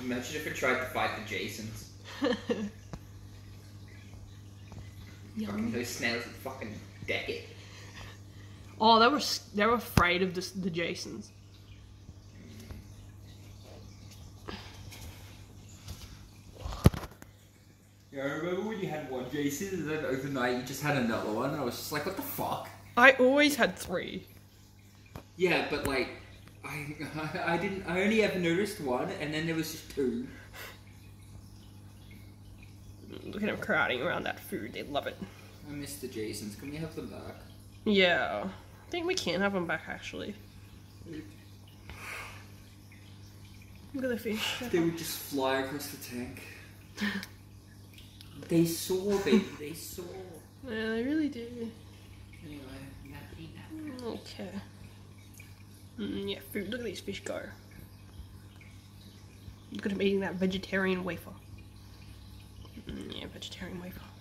Imagine if it tried to fight the Jasons. Fucking those snails would fucking deck it. Oh, they were afraid of the Jasons. Yeah, I remember when you had one Jason and then overnight you just had another one and I was just like, what the fuck? I always had 3. Yeah, but like, I only ever noticed one and then there was just 2. Look at them crowding around that food, they love it. I miss the Jasons, can we have them back? Yeah, I think we can have them back actually. Look at the fish. They would just fly across the tank. They soar, baby, they soar. Yeah, they really do. Anyway, nappity nap. Okay. Yeah, food. Look at these fish go. Look at them eating that vegetarian wafer. Yeah, vegetarian wafer.